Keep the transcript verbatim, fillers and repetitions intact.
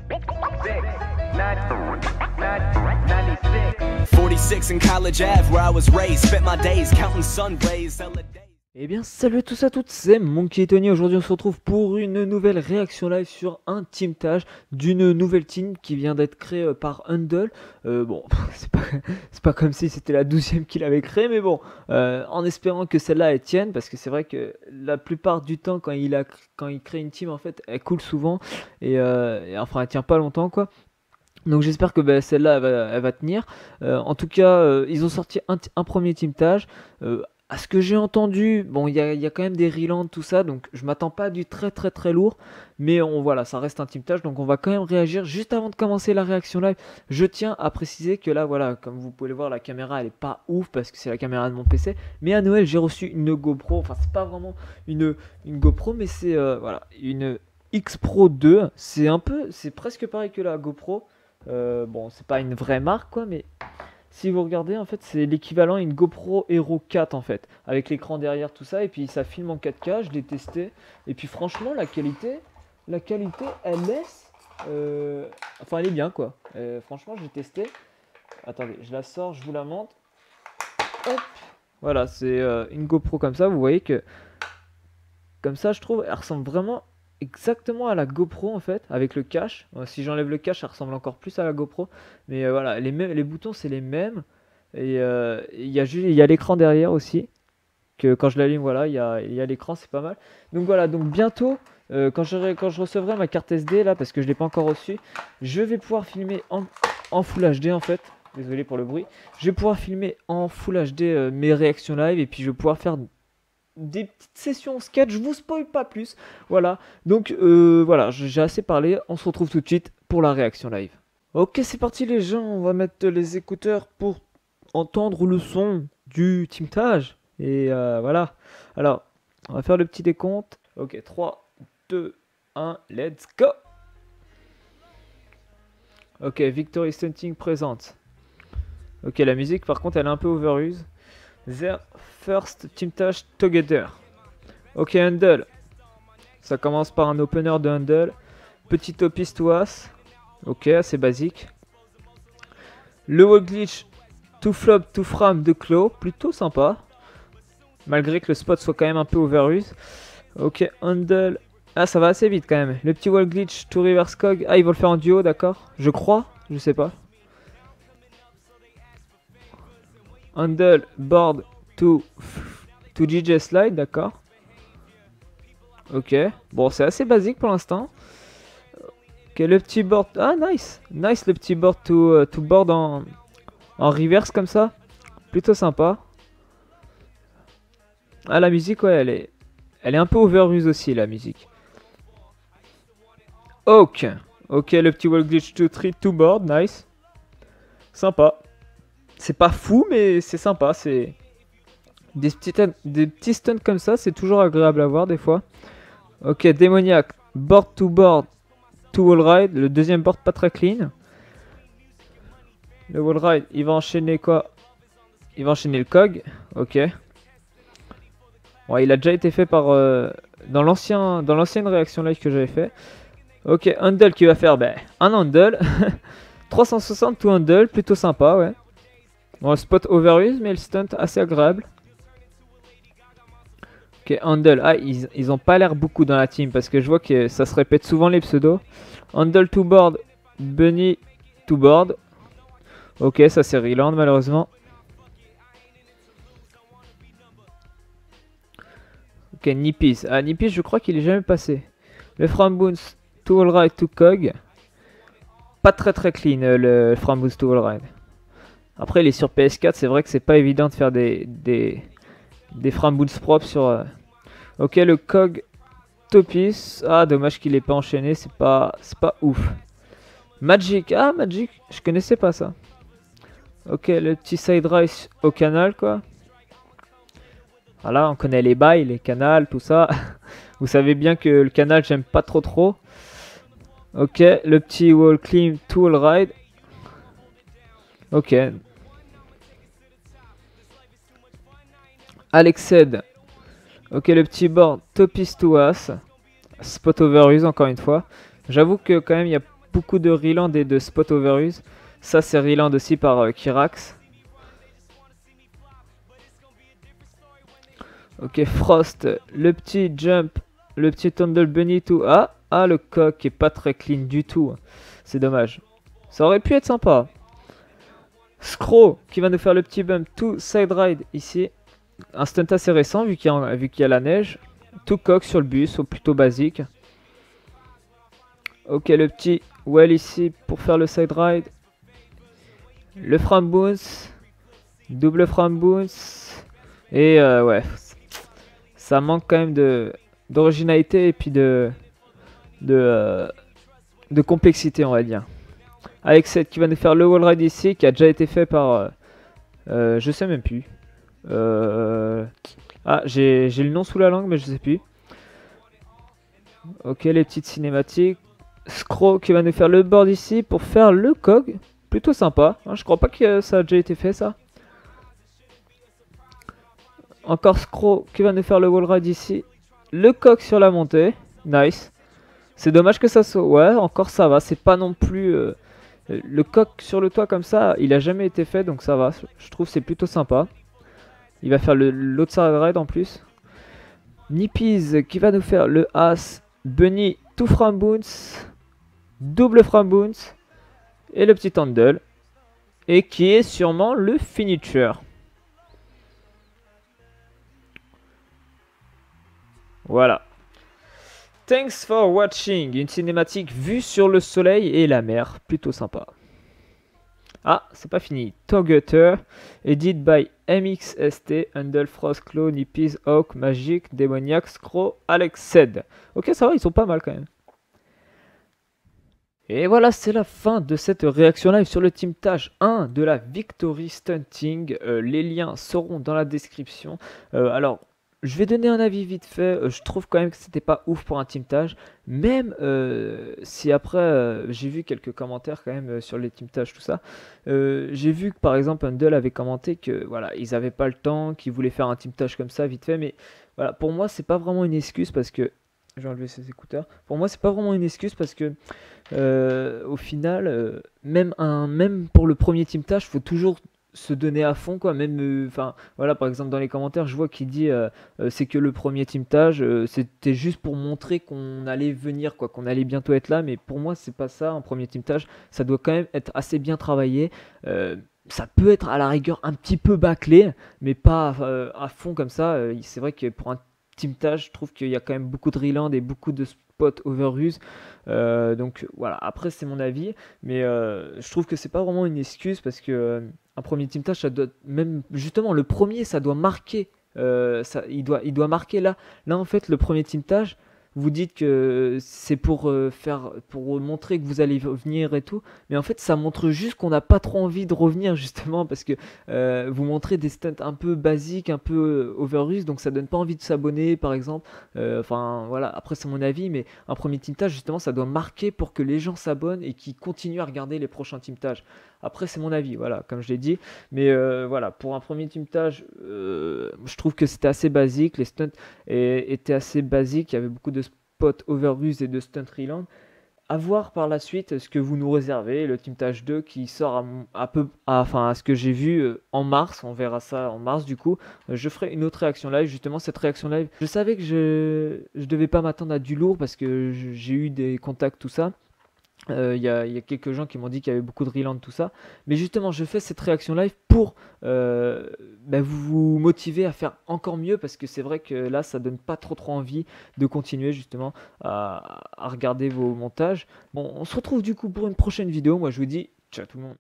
forty-six in College Ave, where I was raised, spent my days counting sun rays. Eh bien salut à tous et à toutes, c'est Monkey Tony. Aujourd'hui on se retrouve pour une nouvelle réaction live sur un teamtage d'une nouvelle team qui vient d'être créée euh, par Hundle. euh, Bon, c'est pas, c'est pas comme si c'était la douzième qu'il avait créée, mais bon, euh, en espérant que celle-là elle tienne, parce que c'est vrai que la plupart du temps quand il, a, quand il crée une team en fait elle coule souvent et, euh, et enfin elle tient pas longtemps quoi. Donc j'espère que bah, celle-là elle va, elle va tenir. Euh, en tout cas euh, ils ont sorti un, un premier teamtage. euh, À ce que j'ai entendu, bon, il y a, y a quand même des relands, tout ça, donc je m'attends pas à du très très très lourd, mais on, voilà, ça reste un teamtage, donc on va quand même réagir. Juste avant de commencer la réaction live, je tiens à préciser que là, voilà, comme vous pouvez le voir, la caméra elle est pas ouf parce que c'est la caméra de mon P C, mais à Noël j'ai reçu une GoPro, enfin c'est pas vraiment une, une GoPro, mais c'est euh, voilà, une X Pro deux, c'est un peu, c'est presque pareil que la GoPro, euh, bon, c'est pas une vraie marque quoi, mais... Si vous regardez, en fait, c'est l'équivalent à une GoPro Hero quatre, en fait, avec l'écran derrière, tout ça, et puis ça filme en quatre K, je l'ai testé, et puis franchement, la qualité, la qualité, elle laisse, euh, enfin, elle est bien, quoi. Euh, franchement, j'ai testé, attendez, je la sors, je vous la montre, hop, voilà, c'est euh, une GoPro comme ça, vous voyez que, comme ça, je trouve, elle ressemble vraiment exactement à la GoPro en fait, avec le cache. Euh, si j'enlève le cache, ça ressemble encore plus à la GoPro. Mais euh, voilà, les, mêmes, les boutons c'est les mêmes. Et euh, il y a, il y a l'écran derrière aussi. Que quand je l'allume, voilà, il y a, il y a l'écran, c'est pas mal. Donc voilà, donc bientôt, euh, quand, je, quand je recevrai ma carte S D là, parce que je l'ai pas encore reçue, je vais pouvoir filmer en, en Full H D en fait. Désolé pour le bruit. Je vais pouvoir filmer en Full H D euh, mes réactions live et puis je vais pouvoir faire des petites sessions sketch, je vous spoil pas plus, voilà, donc euh, voilà, j'ai assez parlé, on se retrouve tout de suite pour la réaction live. Ok, c'est parti les gens, on va mettre les écouteurs pour entendre le son du teamtage, et euh, voilà, alors, on va faire le petit décompte, ok, trois, deux, un, let's go. Ok, Victory Stunting présente. Ok, la musique par contre elle est un peu overuse. Their first teamtage together. Ok, Hundle. Ça commence par un opener de Hundle. Petit topiste to us. Ok, assez basique. Le wall glitch to flop to fram de Claw. Plutôt sympa. Malgré que le spot soit quand même un peu overuse. Ok, Hundle. Ah, ça va assez vite quand même. Le petit wall glitch to reverse cog. Ah, ils vont le faire en duo, d'accord. Je crois. Je sais pas. Hundle board to, to G J slide, d'accord. Ok, bon c'est assez basique pour l'instant. Ok, le petit board, ah nice, nice le petit board to, uh, to board en, en reverse comme ça. Plutôt sympa. Ah la musique ouais elle est, elle est un peu overuse aussi la musique. Ok, ok le petit wall glitch to three to board, nice. Sympa. C'est pas fou, mais c'est sympa. C'est des petits, des petits stunts comme ça, c'est toujours agréable à voir des fois. Ok, démoniaque. Board to board to wall ride. Le deuxième board pas très clean. Le wall ride, il va enchaîner quoi? Il va enchaîner le cog. Ok. Bon, il a déjà été fait par euh, dans l'ancien, dans l'ancienne réaction live que j'avais fait. Ok, Hundle qui va faire ben, un Hundle. trois cent soixante to Hundle, plutôt sympa, ouais. Bon, le spot overuse, mais le stunt assez agréable. Ok, Hundle. Ah, ils, ils ont pas l'air beaucoup dans la team parce que je vois que ça se répète souvent les pseudos. Hundle to board, Bunny to board. Ok, ça c'est Reland malheureusement. Ok, Nippies. Ah, Nippies, je crois qu'il est jamais passé. Le Framboons to all right to cog. Pas très très clean le Framboons to all right. Après, il est sur P S quatre, c'est vrai que c'est pas évident de faire des, des, des Framboons propres sur... Euh... Ok, le cog Topis. Ah, dommage qu'il ait pas enchaîné, c'est pas, c'est pas ouf. Magic, ah Magic, je connaissais pas ça. Ok, le petit side rise au canal, quoi. Voilà, on connaît les bails, les canals, tout ça. Vous savez bien que le canal, j'aime pas trop trop. Ok, le petit wall climb to wall ride. Ok. Alexed. Ok, le petit board Topis to us. Spot overuse encore une fois. J'avoue que quand même il y a beaucoup de reland et de spot overuse. Ça c'est reland aussi par euh, Kirax. Ok, Frost, le petit jump, le petit Tundle Bunny, tout. Ah, ah, le coq est pas très clean du tout. C'est dommage. Ça aurait pu être sympa. Scro qui va nous faire le petit bump tout side ride ici. Un stunt assez récent vu qu'il y, a, vu qu'il y a la neige. Tout coq sur le bus, ou plutôt basique. Ok, le petit well ici pour faire le side ride. Le frame bounce. Double frame bounce. Et euh, ouais. Ça manque quand même de d'originalité et puis de de, euh, de complexité, on va dire. Avec cette qui va nous faire le wall ride ici, qui a déjà été fait par... Euh, euh, je sais même plus. Euh, ah, j'ai le nom sous la langue, mais je sais plus. Ok, les petites cinématiques. Scro qui va nous faire le board ici pour faire le cog. Plutôt sympa. Hein, je crois pas que ça a déjà été fait, ça. Encore Scro qui va nous faire le wall ride ici. Le coq sur la montée. Nice. C'est dommage que ça soit... Ouais, encore ça va. C'est pas non plus... Euh... Le coq sur le toit comme ça, il a jamais été fait, donc ça va. Je trouve c'est plutôt sympa. Il va faire l'autre side ride en plus. Nippies qui va nous faire le as. Bunny, tout frame bounce. Double frame bounce. Et le petit handle. Et qui est sûrement le finisher. Voilà. Thanks for watching. Une cinématique vue sur le soleil et la mer. Plutôt sympa. Ah, c'est pas fini. Togutter. Edit by M X S T. Handle, Frost, Claw, Nippies, Hawk, Magic, Demoniac, Scro, Alex Zed. Ok, ça va, ils sont pas mal quand même. Et voilà, c'est la fin de cette réaction live sur le Team Taj un de la Victory Stunting. Euh, les liens seront dans la description. Euh, alors... Je vais donner un avis vite fait, je trouve quand même que c'était pas ouf pour un Team Taj, même euh, si après euh, j'ai vu quelques commentaires quand même euh, sur les Team Taj, tout ça. Euh, j'ai vu que par exemple Handle avait commenté que voilà, ils avaient pas le temps, qu'ils voulaient faire un Team Taj comme ça vite fait, mais voilà, pour moi c'est pas vraiment une excuse parce que... Je vais enlever ces écouteurs. Pour moi c'est pas vraiment une excuse parce que euh, au final, euh, même, un, même pour le premier Team Taj, il faut toujours... se donner à fond quoi, même enfin euh, voilà, par exemple dans les commentaires je vois qu'il dit euh, euh, c'est que le premier Team Taj euh, c'était juste pour montrer qu'on allait venir quoi, qu'on allait bientôt être là, mais pour moi c'est pas ça un premier Team Taj, ça doit quand même être assez bien travaillé. euh, ça peut être à la rigueur un petit peu bâclé mais pas euh, à fond comme ça. Euh, c'est vrai que pour un Team Taj je trouve qu'il y a quand même beaucoup de reland et beaucoup de spot overuse. Euh, donc voilà, après c'est mon avis, mais euh, je trouve que c'est pas vraiment une excuse parce que euh, un premier Team Taj, ça doit même justement le premier, ça doit marquer, euh, ça, il doit, il doit marquer là. Là en fait, le premier Team Taj, vous dites que c'est pour euh, faire, pour montrer que vous allez venir et tout, mais en fait ça montre juste qu'on n'a pas trop envie de revenir justement parce que euh, vous montrez des stunts un peu basiques, un peu overuse, donc ça donne pas envie de s'abonner par exemple. Euh, enfin voilà, après c'est mon avis, mais un premier Team Taj justement ça doit marquer pour que les gens s'abonnent et qu'ils continuent à regarder les prochains Team Taj. Après c'est mon avis, voilà, comme je l'ai dit, mais euh, voilà, pour un premier Team Taj, euh, je trouve que c'était assez basique, les stunts étaient assez basiques, il y avait beaucoup de spots overuse et de stunt reland. À voir par la suite ce que vous nous réservez, le Team Taj deux qui sort à, à peu, à, enfin à ce que j'ai vu euh, en mars, on verra ça en mars du coup. Euh, je ferai une autre réaction live, justement cette réaction live. Je savais que je, je devais pas m'attendre à du lourd parce que j'ai eu des contacts, tout ça. Il euh, y, y a quelques gens qui m'ont dit qu'il y avait beaucoup de reland, tout ça. Mais justement, je fais cette réaction live pour euh, bah, vous motiver à faire encore mieux. Parce que c'est vrai que là, ça donne pas trop trop envie de continuer justement à, à regarder vos montages. Bon, on se retrouve du coup pour une prochaine vidéo. Moi, je vous dis ciao tout le monde.